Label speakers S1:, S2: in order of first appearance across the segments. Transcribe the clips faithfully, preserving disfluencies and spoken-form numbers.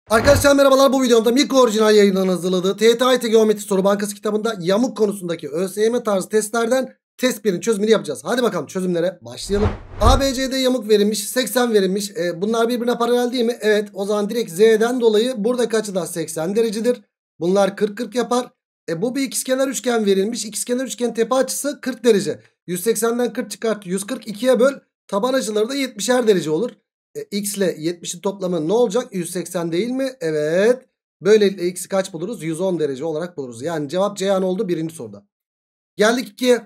S1: Arkadaşlar merhabalar, bu videomda Miko Orijinal yayından hazırladığı T Y T A Y T Geometri Soru Bankası kitabında yamuk konusundaki ÖSYM tarzı testlerden test birin çözümünü yapacağız. Hadi bakalım çözümlere başlayalım. A B C'de yamuk verilmiş, seksen verilmiş. E, bunlar birbirine paralel değil mi? Evet, o zaman direkt Z'den dolayı buradaki açı da seksen derecedir. Bunlar kırk kırk yapar. E, bu bir ikizkenar üçgen verilmiş. İkizkenar üçgen tepe açısı kırk derece. yüz seksenden kırk çıkart, yüz kırk ikiye böl. Taban açıları da yetmişer derece olur. E, x ile yetmişin toplamı ne olacak? yüz seksen değil mi? Evet. Böylelikle x'i kaç buluruz? yüz on derece olarak buluruz. Yani cevap Ceyhan oldu birinci soruda. Geldik ikiye.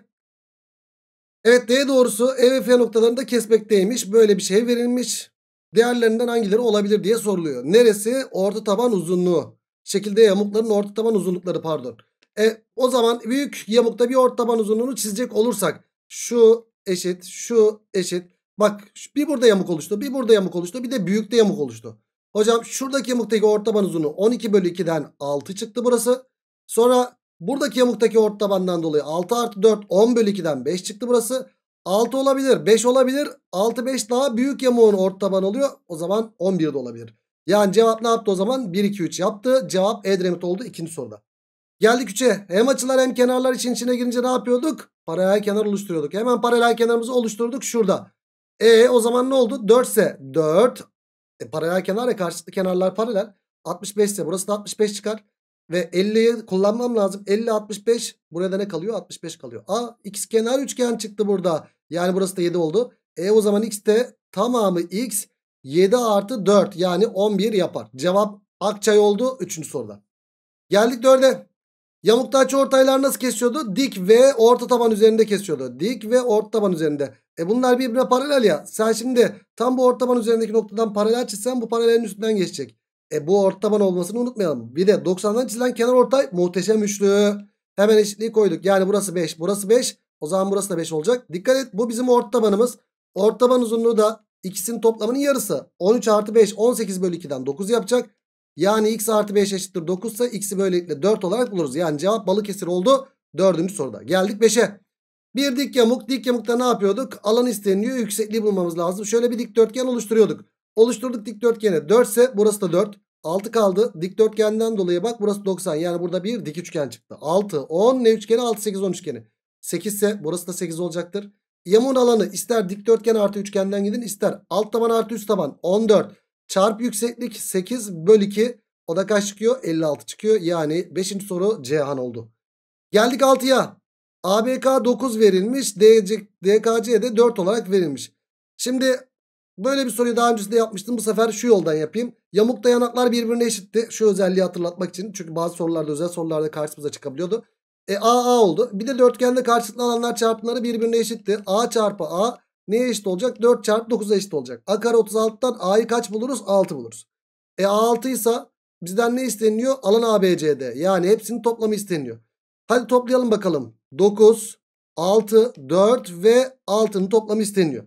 S1: Evet, D doğrusu E ve F noktalarında kesmekteymiş. Böyle bir şey verilmiş. Değerlerinden hangileri olabilir diye soruluyor. Neresi? Orta taban uzunluğu. Şekilde yamukların orta taban uzunlukları, pardon. E, o zaman büyük yamukta bir orta taban uzunluğunu çizecek olursak şu eşit, şu eşit. Bak, bir burada yamuk oluştu, bir burada yamuk oluştu, bir de büyükte yamuk oluştu. Hocam şuradaki yamuktaki orta taban uzunluğu on iki bölü ikiden altı çıktı burası. Sonra buradaki yamuktaki orta tabandan dolayı altı artı dört on bölü ikiden beş çıktı burası. altı olabilir, beş olabilir. altı beş daha büyük yamuğun orta tabanı oluyor. O zaman on bir de olabilir. Yani cevap ne yaptı o zaman? bir iki üç yaptı. Cevap Edremit oldu ikinci soruda. Geldik üçe. Hem açılar hem kenarlar için içine girince ne yapıyorduk? Paralel kenar oluşturuyorduk. Hemen paralel kenarımızı oluşturduk şurada. E o zaman ne oldu? dört ise dört. E, paralel kenar ya, karşılıklı kenarlar paralel. altmış beş ise burası da altmış beş çıkar. Ve elliyi kullanmam lazım. elli altmış beş. Buraya da ne kalıyor? altmış beş kalıyor. Aa, ikizkenar üçgen çıktı burada. Yani burası da yedi oldu. E o zaman x de tamamı x yedi artı dört. Yani on bir yapar. Cevap Akçay oldu üçüncü soruda. Geldik dörde. Yamukta açıortaylar nasıl kesiyordu? Dik ve orta taban üzerinde kesiyordu. Dik ve orta taban üzerinde. E bunlar birbirine paralel ya. Sen şimdi tam bu orta taban üzerindeki noktadan paralel çizsen bu paralelin üstünden geçecek. E bu orta taban olmasını unutmayalım. Bir de doksandan çizilen kenar ortay muhteşem üçlü. Hemen eşitliği koyduk. Yani burası beş, burası beş. O zaman burası da beş olacak. Dikkat et, bu bizim orta tabanımız. Orta taban uzunluğu da ikisinin toplamının yarısı. on üç artı beş on sekiz bölü ikiden dokuz yapacak. Yani x artı beş eşittir dokuz ise x'i böylelikle dört olarak buluruz. Yani cevap Balıkesir oldu dördüncü soruda. Geldik beşe. Bir dik yamuk. Dik yamukta ne yapıyorduk? Alan isteniyor. Yüksekliği bulmamız lazım. Şöyle bir dikdörtgen oluşturuyorduk. Oluşturduk dikdörtgeni. dört ise burası da dört. altı kaldı. Dikdörtgenden dolayı bak burası doksan. Yani burada bir dik üçgen çıktı. altı, on ne üçgeni? altı, sekiz, on üçgeni. sekiz ise burası da sekiz olacaktır. Yamuğun alanı ister dikdörtgen artı üçgenden gidin, ister alt taban artı üst taban on dört. Çarpı yükseklik sekiz bölü iki. O da kaç çıkıyor? elli altı çıkıyor. Yani beşinci soru Ceyhan oldu. Geldik altıya. A B K dokuz verilmiş. D K C de dört olarak verilmiş. Şimdi böyle bir soruyu daha öncesinde yapmıştım. Bu sefer şu yoldan yapayım. Yamuk dayanaklar birbirine eşitti. Şu özelliği hatırlatmak için. Çünkü bazı sorularda, özel sorularda karşımıza çıkabiliyordu. E A A oldu. Bir de dörtgende karşılıklı alanlar çarpımları birbirine eşitti. A çarpı A neye eşit olacak? dört çarpı dokuza eşit olacak. A kare otuz altıdan A'yı kaç buluruz? altı buluruz. E A altı ise bizden ne isteniyor? Alan A B C'de. Yani hepsinin toplamı isteniyor. Hadi toplayalım bakalım. dokuz, altı, dört ve altının toplamı isteniyor.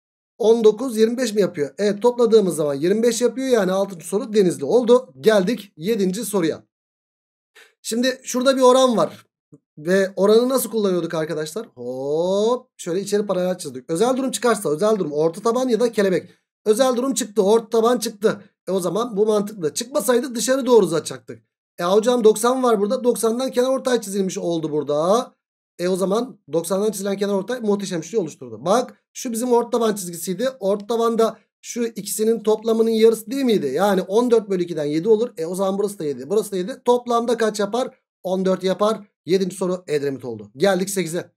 S1: on dokuz, yirmi beş mi yapıyor? Evet, topladığımız zaman yirmi beş yapıyor. Yani altıncı soru Denizli oldu. Geldik yedinci soruya. Şimdi şurada bir oran var. Ve oranı nasıl kullanıyorduk arkadaşlar? Hop, şöyle içeri paralel çizdik. Özel durum çıkarsa, özel durum orta taban ya da kelebek. Özel durum çıktı, orta taban çıktı. E o zaman bu mantıklı. Çıkmasaydı dışarı doğru uzatacaktık. E hocam doksan var burada. doksandan kenarortay çizilmiş oldu burada. E o zaman doksandan çizilen kenarortay muhteşem üçlü oluşturdu. Bak, şu bizim orta taban çizgisiydi. Orta tabanda şu ikisinin toplamının yarısı değil miydi? Yani on dört bölü ikiden yedi olur. E o zaman burası da yedi. Burası da yedi. Toplamda kaç yapar? on dört yapar. yedinci soru Edremit oldu. Geldik sekize.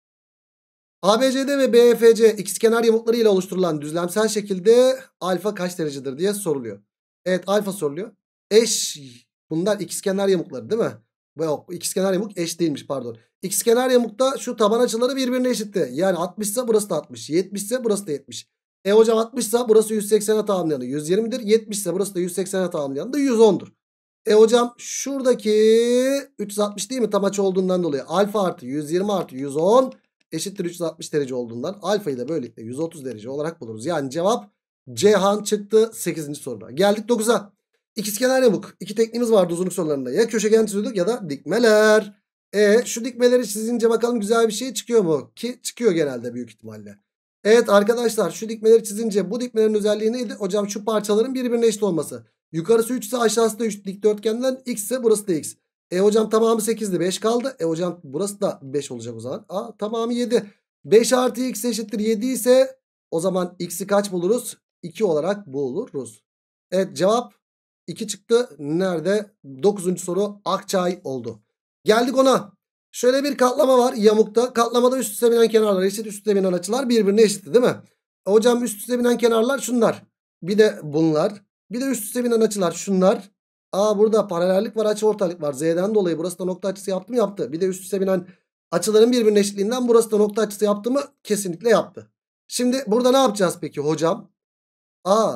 S1: A B C D ve B E F C ikizkenar yamukları ile oluşturulan düzlemsel şekilde alfa kaç derecedir diye soruluyor. Evet, alfa soruluyor. Eş, bunlar ikizkenar yamukları değil mi? Yok, ikizkenar yamuk eş değilmiş, pardon. İkizkenar yamukta şu taban açıları birbirine eşitti. Yani altmış ise burası da altmış. yetmiş ise burası da yetmiş. E hocam altmış ise burası yüz seksene tamamlayanı yüz yirmidir. yetmiş ise burası da yüz seksene tamamlayanı da yüz ondur. E hocam şuradaki üç yüz altmış değil mi, tam açı olduğundan dolayı alfa artı yüz yirmi artı yüz on eşittir üç yüz altmış derece olduğundan alfayı da böylelikle yüz otuz derece olarak buluruz. Yani cevap Ceyhan çıktı sekizinci soruda. Geldik dokuza. İkizkenar yamuk. İki tekniğimiz vardı uzunluk sorularında. Ya köşegen çiziyorduk ya da dikmeler. E şu dikmeleri çizince bakalım güzel bir şey çıkıyor mu? Ki çıkıyor genelde, büyük ihtimalle. Evet arkadaşlar, şu dikmeleri çizince bu dikmelerin özelliği neydi? Hocam şu parçaların birbirine eşit olması. Yukarısı üç ise aşağısı da üç dikdörtgenden x ise burası da x. E hocam tamamı sekizdi, beş kaldı. E hocam burası da beş olacak o zaman. Aa, tamamı yedi. beş artı x eşittir yedi ise o zaman x'i kaç buluruz? iki olarak buluruz. Evet, cevap iki çıktı. Nerede? dokuzuncu soru Akçay oldu. Geldik ona. Şöyle bir katlama var yamukta. Katlamada üst üste binen kenarlar eşit, üst üste binen açılar birbirine eşitti değil mi? E hocam üst üste binen kenarlar şunlar. Bir de bunlar. Bir de üst üste binen açılar şunlar. Aa, burada paralellik var, açıortaylık var. Z'den dolayı burası da nokta açısı yaptı mı? Yaptı. Bir de üst üste binen açıların birbirine eşitliğinden burası da nokta açısı yaptı mı? Kesinlikle yaptı. Şimdi burada ne yapacağız peki hocam? A,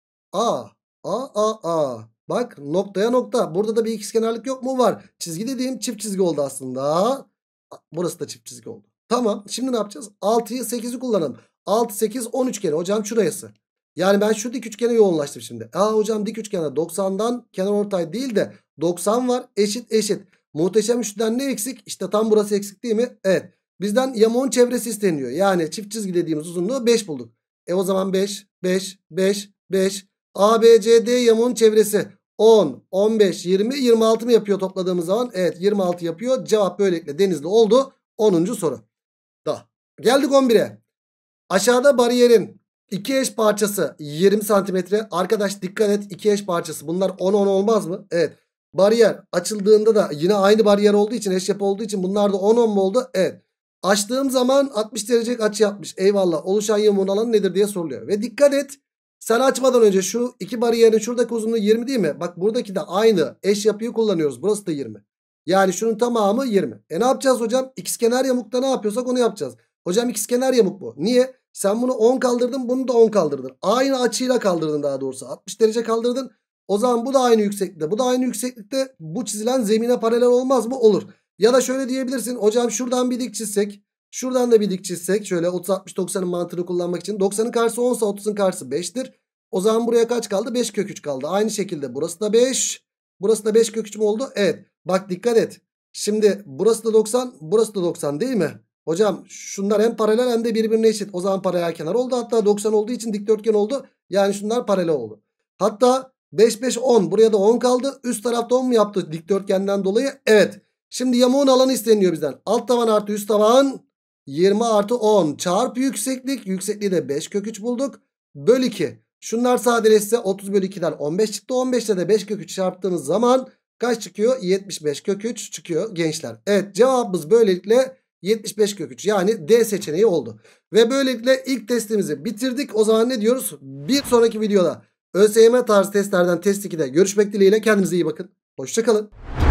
S1: A, A, A, A. Bak, noktaya nokta. Burada da bir ikizkenarlık yok mu? Var. Çizgi dediğim çift çizgi oldu aslında. Burası da çift çizgi oldu. Tamam. Şimdi ne yapacağız? altıyı sekizi kullanalım. altı, sekiz, on üçgeni. Hocam şurası. Yani ben şu dik üçgene yoğunlaştım şimdi. Aa hocam, dik üçgende doksandan kenarortay değil de doksan var. Eşit eşit. Muhteşem üçlüden ne eksik? İşte tam burası eksik değil mi? Evet. Bizden yamuğun çevresi isteniyor. Yani çift çizgi dediğimiz uzunluğu beş bulduk. E o zaman beş, beş, beş, beş. A B C D yamuğun çevresi on, on beş, yirmi, yirmi altı mı yapıyor topladığımız zaman? Evet, yirmi altı yapıyor. Cevap böylelikle Denizli oldu. onuncu soru. Da. Geldik on bire. Aşağıda bariyerin iki eş parçası yirmi santimetre. Arkadaş dikkat et, iki eş parçası. Bunlar on on olmaz mı? Evet. Bariyer açıldığında da yine aynı bariyer olduğu için, eş yapı olduğu için bunlar da on on mu oldu? Evet. Açtığım zaman altmış derecelik açı yapmış. Eyvallah. Oluşan yamuğun alanı nedir diye soruluyor. Ve dikkat et. Sen açmadan önce şu iki bariyerin şuradaki uzunluğu yirmi değil mi? Bak, buradaki de aynı eş yapıyı kullanıyoruz. Burası da yirmi. Yani şunun tamamı yirmi. E ne yapacağız hocam? İkizkenar yamukta ne yapıyorsak onu yapacağız. Hocam ikizkenar yamuk bu. Niye? Sen bunu on kaldırdın, bunu da on kaldırdın. Aynı açıyla kaldırdın daha doğrusu. altmış derece kaldırdın. O zaman bu da aynı yükseklikte. Bu da aynı yükseklikte. Bu çizilen zemine paralel olmaz mı? Olur. Ya da şöyle diyebilirsin. Hocam şuradan bir dik çizsek. Şuradan da bir dik çizsek. Şöyle otuz, altmış, doksanın mantığını kullanmak için. doksanın karşısı on ise otuzun karşısı beştir. O zaman buraya kaç kaldı? beş kök üç kaldı. Aynı şekilde burası da beş. Burası da beş kök üç mü oldu? Evet. Bak dikkat et. Şimdi burası da doksan. Burası da doksan değil mi? Hocam şunlar hem paralel hem de birbirine eşit. O zaman paralel kenar oldu. Hatta doksan olduğu için dikdörtgen oldu. Yani şunlar paralel oldu. Hatta beş, beş, on. Buraya da on kaldı. Üst tarafta on mu yaptı dikdörtgenden dolayı? Evet. Şimdi yamuğun alanı isteniyor bizden. Alt taban artı üst taban yirmi artı on çarpı yükseklik. Yüksekliği de beş kök üç bulduk. Böl iki. Şunlar sadeleşse otuz bölü ikiden on beş çıktı. on beşte de beş kök üç çarptığınız zaman kaç çıkıyor? yetmiş beş kök üç çıkıyor gençler. Evet, cevabımız böylelikle yetmiş beş kök üç, yani D seçeneği oldu. Ve böylelikle ilk testimizi bitirdik. O zaman ne diyoruz? Bir sonraki videoda ÖSYM tarzı testlerden test ikide görüşmek dileğiyle. Kendinize iyi bakın. Hoşça kalın.